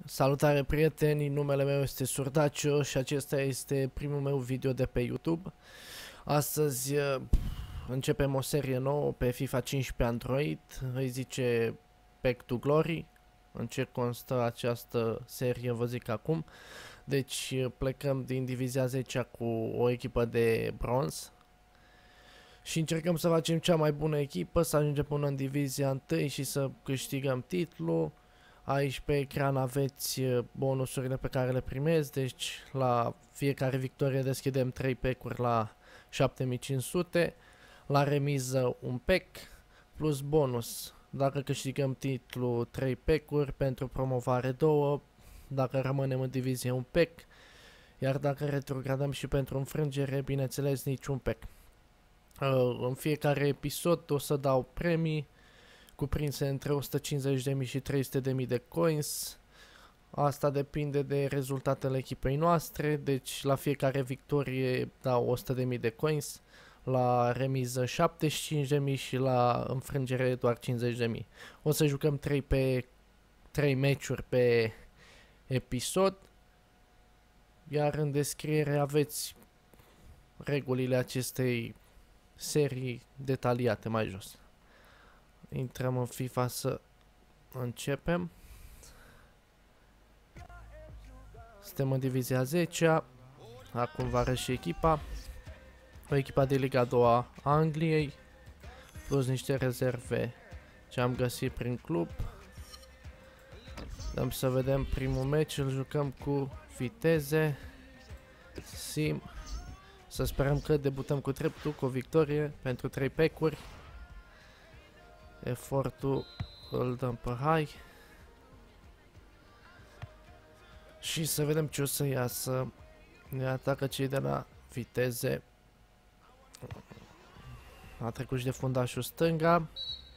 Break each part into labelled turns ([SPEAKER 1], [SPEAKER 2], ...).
[SPEAKER 1] Salutare prieteni, numele meu este Surdacio și acesta este primul meu video de pe YouTube. Astăzi începem o serie nouă pe FIFA 15 Android, îi zice Back to Glory. În ce constă această serie vă zic acum. Deci plecăm din divizia 10 cu o echipă de bronz și încercăm să facem cea mai bună echipă, să ajungem până în divizia 1 și să câștigăm titlul. Aici pe ecran aveți bonusurile pe care le primesc, deci la fiecare victorie deschidem 3 pack-uri la 7500, la remiză un pack plus bonus. Dacă câștigăm titlul 3 pack-uri, pentru promovare 2, dacă rămânem în divizie un pack, iar dacă retrogradăm și pentru înfrângere, bineînțeles niciun pack. În fiecare episod o să dau premii cuprinse între 150.000 și 300.000 de coins. Asta depinde de rezultatele echipei noastre, deci la fiecare victorie dau 100.000 de coins, la remiză 75.000 și la înfrângere doar 50.000. O să jucăm 3 meciuri pe episod, iar în descriere aveți regulile acestei serii detaliate mai jos. Intrăm în FIFA să începem. Suntem în divizia 10-a. Acum vă arăt și echipa. O echipa de Liga 2 a Angliei, plus niște rezerve ce am găsit prin club. Dăm să vedem primul meci, îl jucăm cu Viteze Sim. Să sperăm că debutăm cu dreptul, cu o victorie pentru 3 pack-uri. Efortul îl dăm pe high. Și să vedem ce o să iasă. Ne atacă cei de la Viteze. A trecut și de fundașul stânga.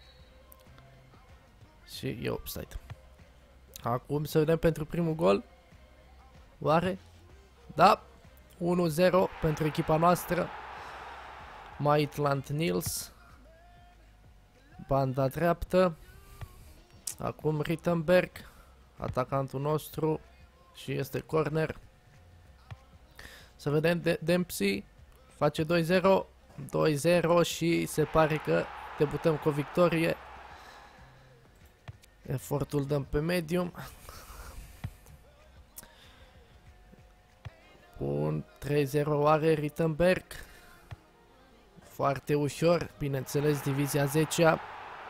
[SPEAKER 1] Și e offside. Acum să vedem pentru primul gol. Oare? Da! 1-0 pentru echipa noastră. Maitland-Niles. Banda dreaptă. Acum Rittenberg, atacantul nostru, și este corner. Să vedem, Dempsey face 2-0, 2-0 și se pare că debutăm cu o victorie. Efortul dăm pe medium. Bun, 3-0 are Rittenberg. Foarte ușor, bineînțeles, divizia 10-a.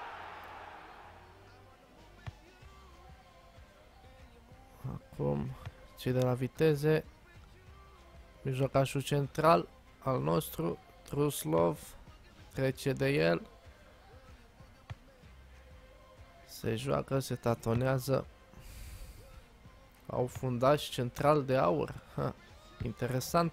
[SPEAKER 1] Acum, cei de la Viteze. Mijlocașul central al nostru, Truslov, trece de el. Se joacă, se tatonează. Au fundaș central de aur. Ha, interesant.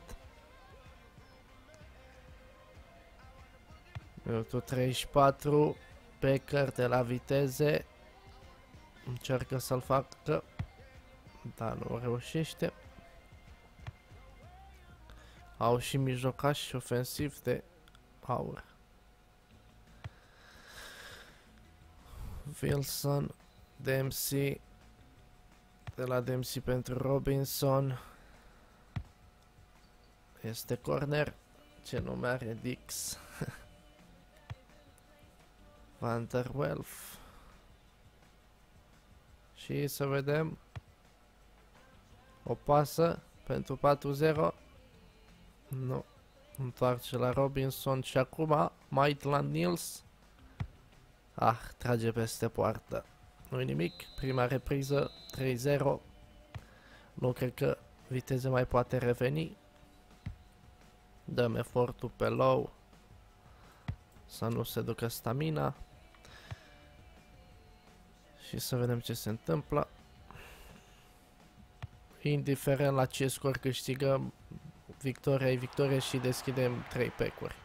[SPEAKER 1] Minutul 34, Becker de la Viteze încearcă să-l facă, dar nu reușește. Au și mijlocași ofensiv de aur. Wilson, Dempsey, de la Dempsey pentru Robinson. Este corner, ce nume are Dix. Van der Welf. Și să vedem. O pasă pentru 4-0. Nu. Întoarce la Robinson și acum Maitland-Niles. Ah, trage peste poartă. Nu-i nimic. Prima repriză 3-0. Nu cred că Viteze mai poate reveni. Dăm efortul pe low, să nu se ducă stamina. Și să vedem ce se întâmplă. Indiferent la ce scor câștigăm, victoria e victorie și deschidem 3 pack-uri.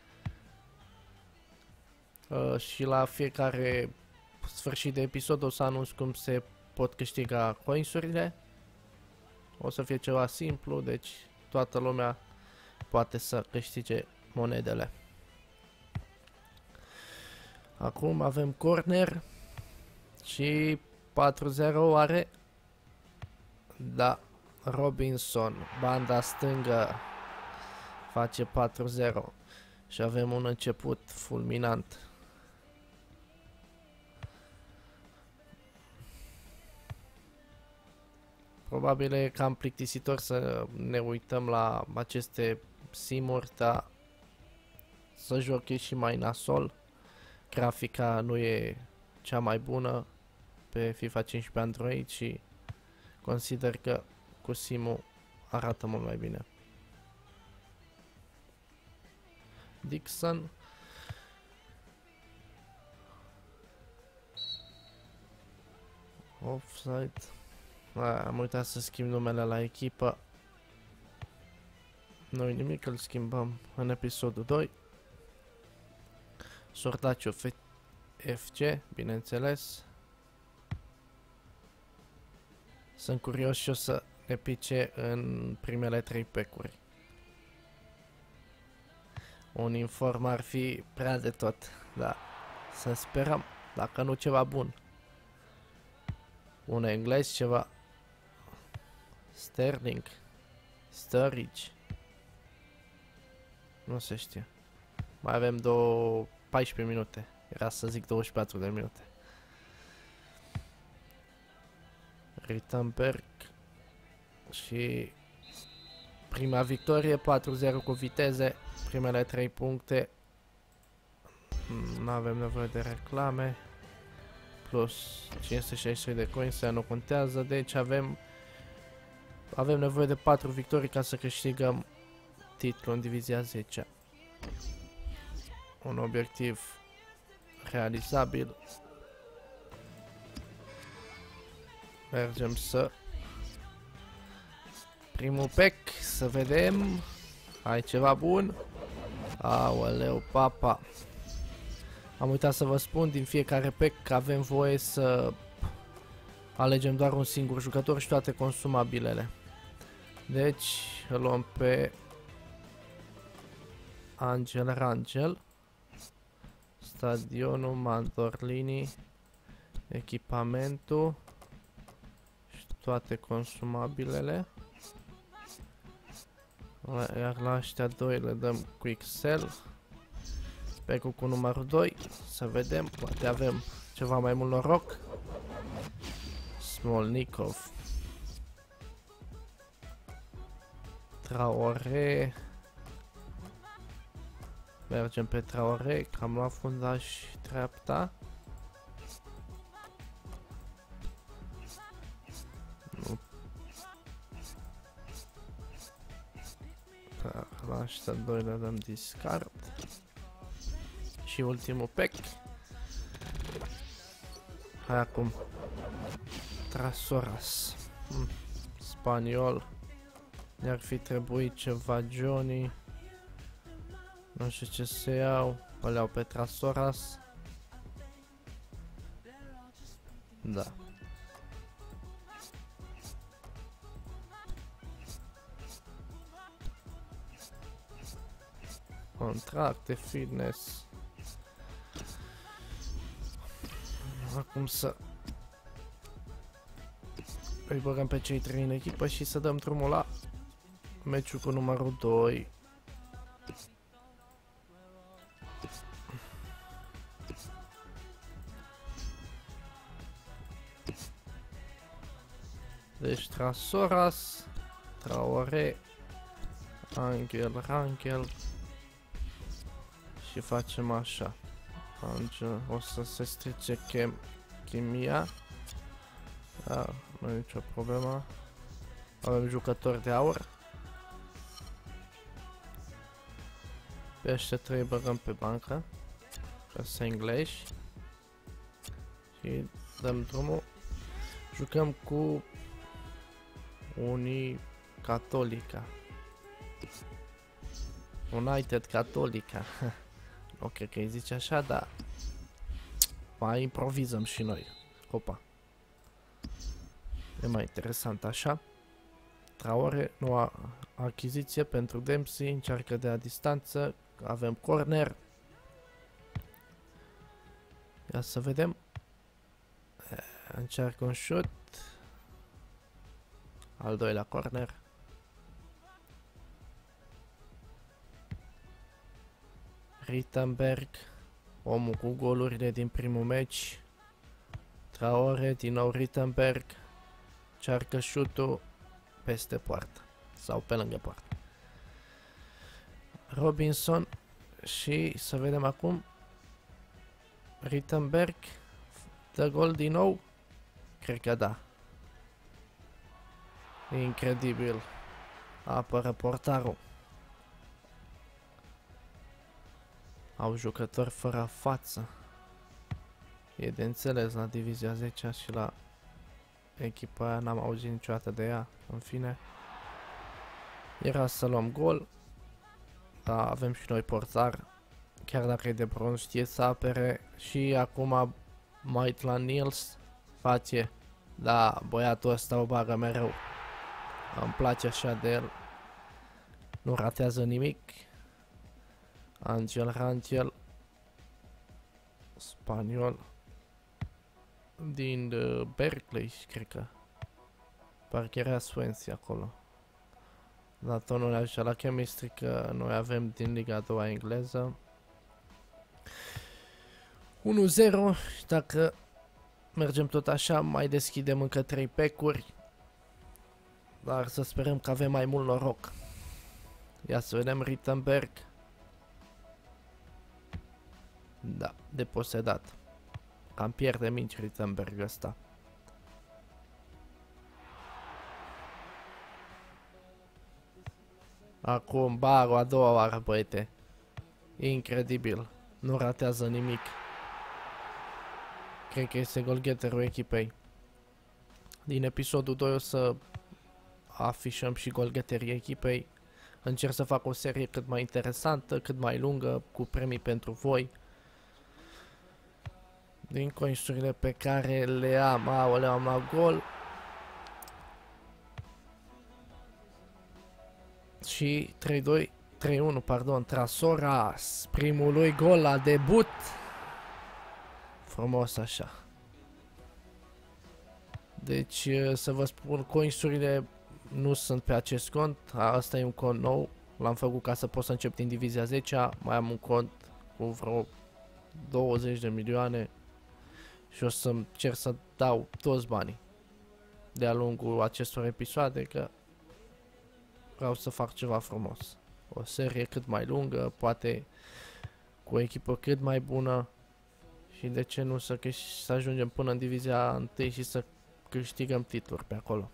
[SPEAKER 1] Și la fiecare sfârșit de episod o să anunț cum se pot câștiga coinsurile. O să fie ceva simplu, deci toată lumea poate să câștige monedele. Acum avem corner și 4-0 are Da, Robinson, banda stângă face 4-0 și avem un început fulminant. Probabil e cam plictisitor să ne uităm la aceste simuri, dar să joc e și mai nasol. Grafica nu e cea mai bună pe FIFA 15 Android și consider că cu simul arată mult mai bine. Dixon. Offside. Am uitat să schimb numele la echipă. Nu-i nimic, îl schimbăm în episodul 2. Sordaciu FC, bineînțeles. Sunt curios și o să ne pice în primele 3 pecuri. Un inform ar fi prea de tot, dar să sperăm, dacă nu ceva bun. Un englez, ceva Sterling, Sturridge. Nu se știe. Mai avem 14 minute. Era să zic 24 de minute. Rittenberg. Și prima victorie, 4-0 cu viteze. Primele 3 puncte. Nu avem nevoie de reclame. Plus 563 de coins, nu contează. Deci avem nevoie de 4 victorii ca să câștigăm titlul în divizia 10. Un obiectiv realizabil. Mergem să primul pack, să vedem. Ai ceva bun? Aoleu, papa. Am uitat să vă spun, din fiecare pack avem voie să alegem doar un singur jucător și toate consumabilele. Deci îl luăm pe Angel Rangel, stadionul Mandorlini, echipamentul și toate consumabilele. Iar la ăștia 2 le dăm Quick Sell. Pack-ul cu numărul 2, să vedem, poate avem ceva mai mult noroc. Smolnikov, Traore. Mergem pe Traore, că am luat fundaș dreapta. Nu. La ăștia 2 le dăm discard. Și ultimul pack. Hai acum. Trasoras. Spaniol. Ne-ar fi trebuit ceva Johnny. Nu știu ce să iau. O le-au pe Trasoras. Da. Contract de fitness. Acum să îi băgăm pe cei 3 în echipă și să dăm drumul la meciul cu numărul 2. Deci Trasoras, Traore, Angel, Rangel și facem așa. Angel, o să se strice chimia. Da, nu e nicio problemă. Avem jucători de aur. Pe ăștia 3 băgăm pe bancă. Ca să engleși. Și dăm drumul. Jucăm cu Catolica. United Catolica. Nu cred că îi zice așa, dar mai improvizăm și noi. Opa. E mai interesant așa. Traore, noua achiziție pentru Dempsey, încearcă de la distanță. Avem corner. Ia să vedem. Încearcă un shot. Al doilea corner. Rittenberg, omul cu golurile din primul meci. Traore, din nou Rittenberg. Cearcă șutul peste poartă sau pe lângă poartă. Robinson și să vedem acum. Rittenberg dă gol din nou? Cred că da. Incredibil. Apără portarul. Au jucători fără față. E de înțeles la divizia 10 și la echipa aia n-am auzit niciodată de ea. În fine. Era să luăm gol. Da, avem și noi portar. Chiar dacă e de bronz știe să apere. Și acum Maitland-Niles face. Da, băiatul ăsta o bagă mereu. Îmi place așa de el. Nu ratează nimic. Angel Rangel. Spaniol. Din Berkeley, cred că. Parcă era Swansea acolo. Dar tot nu ne ajunge la chemistry că noi avem din Liga 2 engleză. 1-0 și dacă mergem tot așa, mai deschidem încă 3 pack-uri. Dar să sperăm că avem mai mult noroc. Ia să vedem Rittenberg. Da, deposedat. Cam pierde minci Rittenberg ăsta. Acum Baro a doua oară, băiete. Incredibil. Nu ratează nimic. Cred că este goalgetterul echipei. Din episodul 2 o să afișăm și goalgetterii echipei. Încerc să fac o serie cât mai interesantă, cât mai lungă, cu premii pentru voi. Din coinsurile pe care le am, aoleu, am la gol. Și 3-2, 3-1, pardon, Trasoras, primul lui gol la debut. Frumos așa. Deci, să vă spun, coinsurile nu sunt pe acest cont. Asta e un cont nou. L-am făcut ca să pot să încep din divizia 10-a. Mai am un cont cu vreo 20 de milioane. Și o să încerc să dau toți banii de-a lungul acestor episoade, că vreau să fac ceva frumos. O serie cât mai lungă, poate cu o echipă cât mai bună. Și de ce nu să ajungem până în divizia 1 și să câștigăm titluri pe acolo.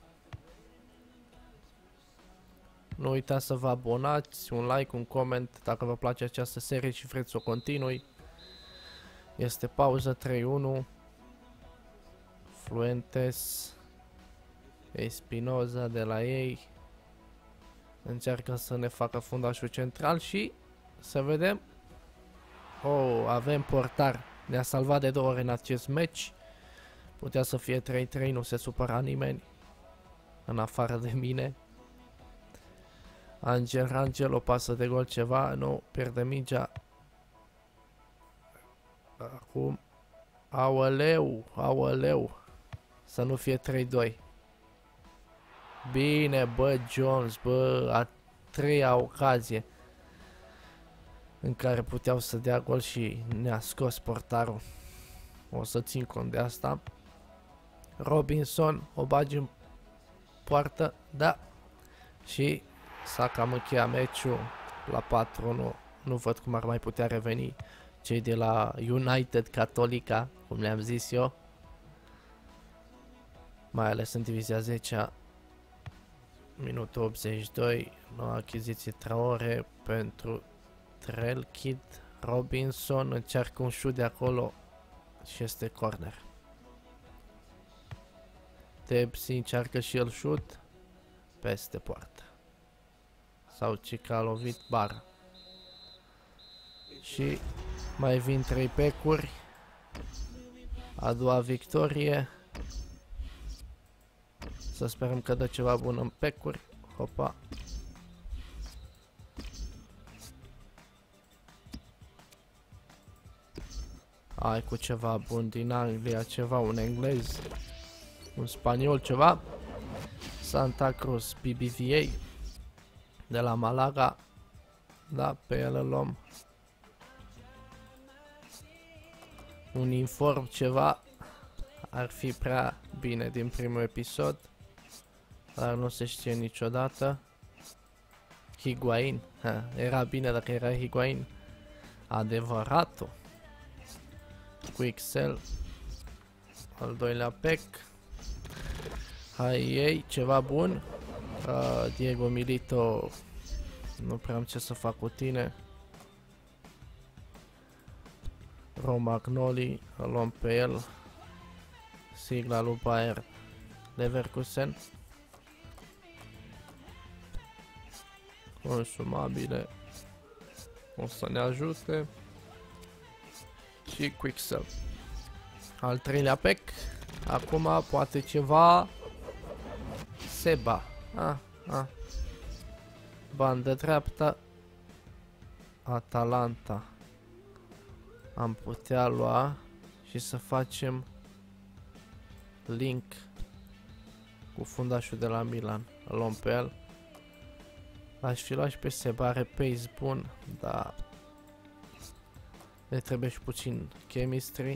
[SPEAKER 1] Nu uitați să vă abonați, un like, un coment dacă vă place această serie și vreți să o continui. Este pauză 3-1. Fuentes, Espinoza de la ei încearcă să ne facă fundașul central și să vedem. Oh, avem portar. Ne-a salvat de 2 ori în acest meci. Putea să fie 3-3, nu se supăra nimeni în afară de mine. Angel o pasă de gol ceva, nu, pierde mingea. Acum, aoleu, să nu fie 3-2. Bine, bă, Jones, bă, a 3-a ocazie în care puteau să dea gol și ne-a scos portarul. O să țin cont de asta. Robinson, o bagi în poartă, da. Și s-a cam încheiat meciul la 4-1. Nu văd cum ar mai putea reveni cei de la United Católica, cum le-am zis eu. Mai ales în divizia 10-a. Minutul 82. Noua achiziție Traore pentru Trelkid. Robinson încearcă un șut de acolo și este corner. Tepsi încearcă și el șut peste poartă. Sau Cica a lovit bara. Și mai vin 3 pecuri. A doua victorie. Să sperăm că dă ceva bun în pecuri. Hopa. Hai cu ceva bun din Anglia, ceva, un englez, un spaniol, ceva. Santa Cruz BBVA de la Malaga. Da, pe el îl luăm. Un inform ceva ar fi prea bine din primul episod, dar nu se știe niciodată. Higuain, era bine dacă era Higuain, adevăratul. Quick sell, al doilea pack. Hai ei, ceva bun. Diego Milito, nu prea am ce să fac cu tine. Romagnoli, îl luăm pe el. Sigla lui Bayer Leverkusen. Consumabile. O să ne ajute. Și quick sell. Al treilea pack. Acum poate ceva. Seba. Bandă dreaptă. Atalanta. Am putea lua și să facem link cu fundașul de la Milan. Îl luăm pe el. Aș fi luat și pe Seba, are pace bun, dar ne trebuie și puțin chemistry.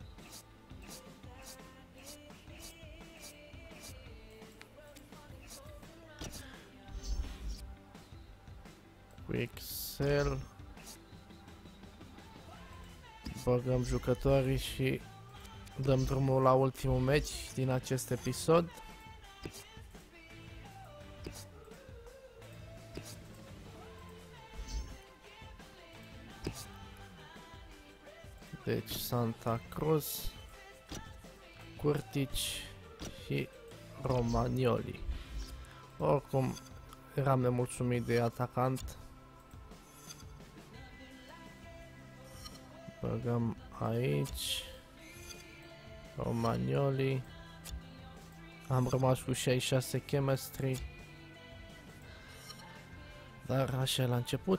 [SPEAKER 1] Quick sell. Băgăm jucătorii și dăm drumul la ultimul meci din acest episod. Deci Santa Cruz, Curtici și Romagnoli. Oricum eram nemulțumit de atacant. Băgăm aici Romagnoli. Am rămas cu 66 chemistry, dar așa e la început.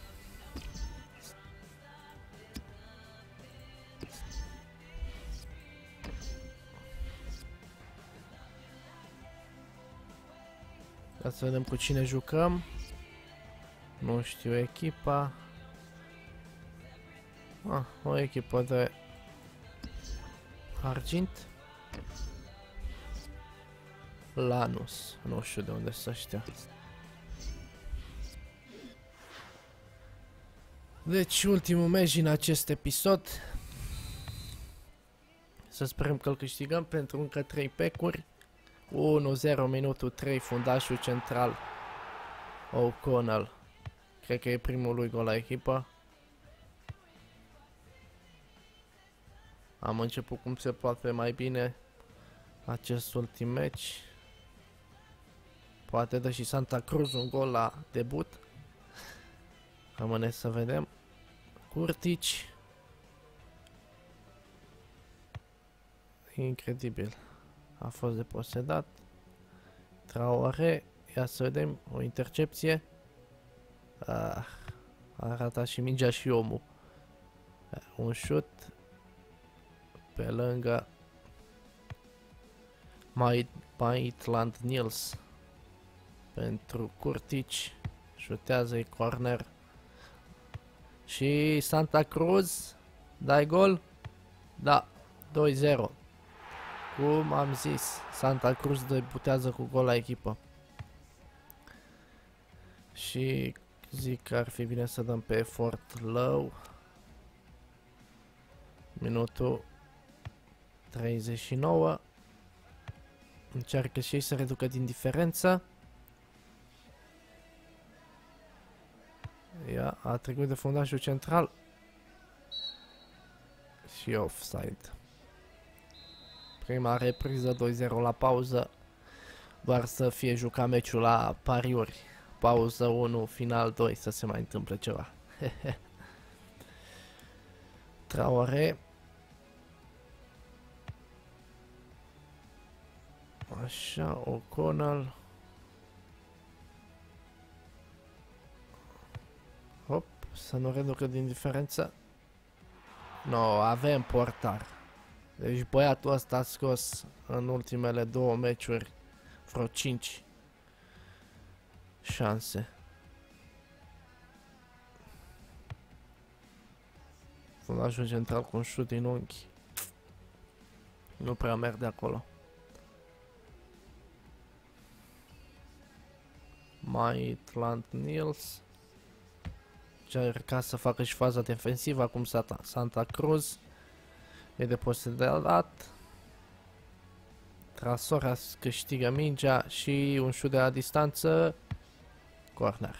[SPEAKER 1] Ca să vedem cu cine jucăm. Nu știu echipa. O echipă de argint. Lanus. Nu știu de unde să ăștia. Deci ultimul meci din acest episod. Să sperăm că îl câștigăm pentru încă 3 pack-uri. 1-0 minutul 3, fundașul central O'Connell. Cred că e primul lui gol la echipă. Am început cum se poate mai bine acest ultim meci. Poate dă și Santa Cruz un gol la debut. Rămâne să vedem. Curtici. Incredibil. A fost deposedat. Traore. Ia să vedem. O intercepție. A ratat și mingea și omul. Un șut. Pe lângă Maitland Niels. Pentru Curtici. Șutează-i corner. Și Santa Cruz. Dai gol? Da. 2-0. Cum am zis, Santa Cruz debutează cu gol la echipă. Și zic că ar fi bine să dăm pe effort low. Minutul 39. Încearcă și ei să reducă din diferență. Ia, a trecut de fundașul central. Și offside. Prima repriză, 2-0 la pauză. Doar să fie jucat meciul la pariuri. Pauză 1, final 2, să se mai întâmple ceva. Traore. Așa, O'Connell. Hop, să nu reducă din diferență. No, avem portar. Deci băiatul ăsta a scos în ultimele 2 meciuri vreo 5 șanse. Fundajul central cu un șut din unghi. Nu prea merg de acolo. Maitland Niels. Încerca să facă și faza defensivă, acum Santa Cruz. E deposedat. Trasoras câștigă mingea și un șut de la distanță. Corner.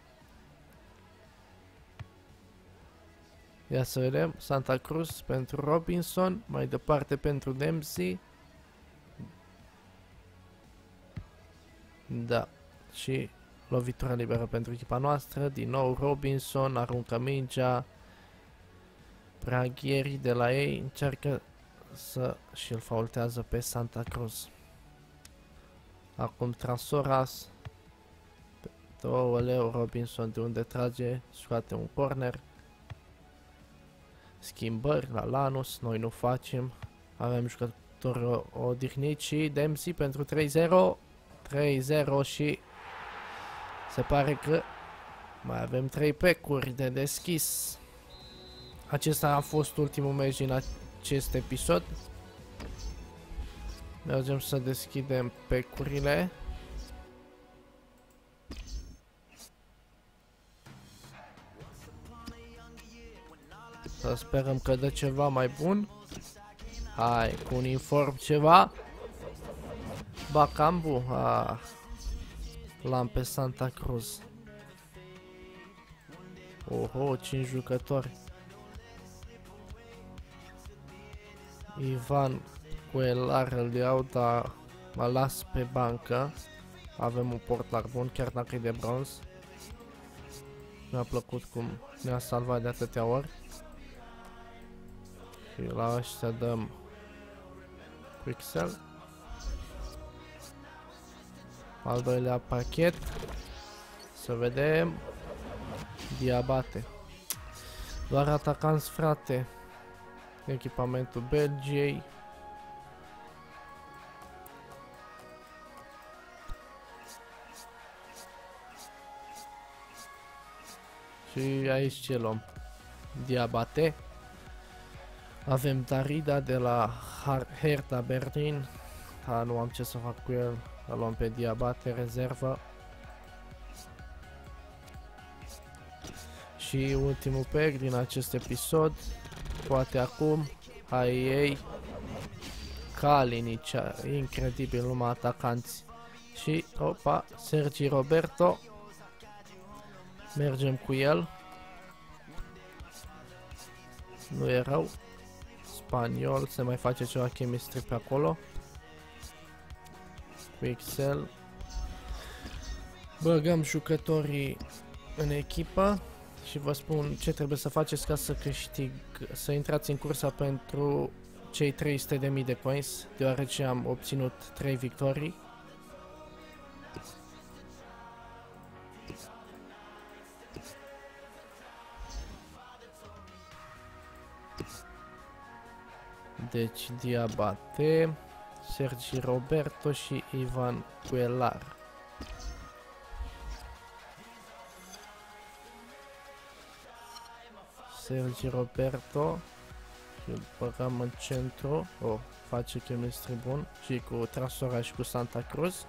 [SPEAKER 1] Ia să vedem. Santa Cruz pentru Robinson. Mai departe pentru Dempsey. Da. Și lovitura liberă pentru echipa noastră. Din nou Robinson aruncă mingea. Braghieri de la ei încearcă să și îl faultează pe Santa Cruz. Acum Trasoras. Leo Robinson de unde trage, scoate un corner. Schimbări la Lanus, noi nu facem. Avem jucători odihniți și Dempsey pentru 3-0. 3-0 și se pare că mai avem 3 pecuri de deschis. Acesta a fost ultimul meci din acest episod. Mergem să deschidem pecurile. Să sperăm că dă ceva mai bun. Hai, cu un inform ceva. Bacambu. L-am pe Santa Cruz. Oho, 5 jucători. Ivan Cuelar îl iau, dar mă las pe bancă. Avem un portar bun, chiar dacă e de bronz. Mi-a plăcut cum ne-a salvat de atâtea ori. Și la ăștia dăm Pixel. Al doilea pachet. Să vedem. Diabate. Doar atacanți, frate. Echipamentul Belgiei. Și aici ce luăm? Diabate. Avem Darida de la Hertha Berlin. Nu am ce să fac cu el. Îl luăm pe Diabate, rezervă. Și ultimul pack din acest episod. Poate acum. Hai ei. Kalinic, incredibil, numai atacanți. Și, opa, Sergi Roberto. Mergem cu el. Nu e rău. Spaniol, se mai face ceva chemistry pe acolo. Pixel. Băgăm jucătorii în echipă și vă spun ce trebuie să faceți ca să câștig, să intrați în cursa pentru cei 300.000 de coins, deoarece am obținut 3 victorii. Deci Diabate, Sergi Roberto și Ivan Cuelar. Sergi Roberto și îl băgăm în centru. Face chemistry bun și cu Trasora și cu Santa Cruz.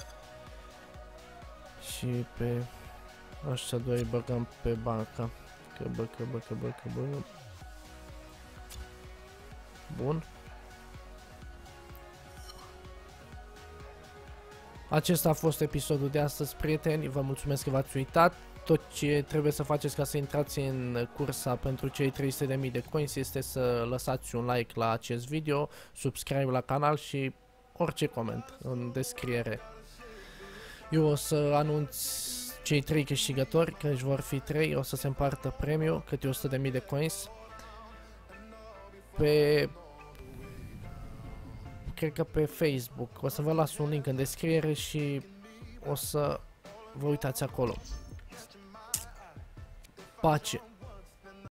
[SPEAKER 1] Și pe ăștia doi băgăm pe bancă. Căbă. Bun. Acesta a fost episodul de astăzi, prieteni. Vă mulțumesc că v-ați uitat. Tot ce trebuie să faceți ca să intrați în cursa pentru cei 300.000 de coins este să lăsați un like la acest video, subscribe la canal și orice coment în descriere. Eu o să anunț cei 3 câștigători, că își vor fi 3, o să se împartă premiu, câte 100.000 de coins. Cred că pe Facebook. O să vă las un link în descriere și o să vă uitați acolo. Pace!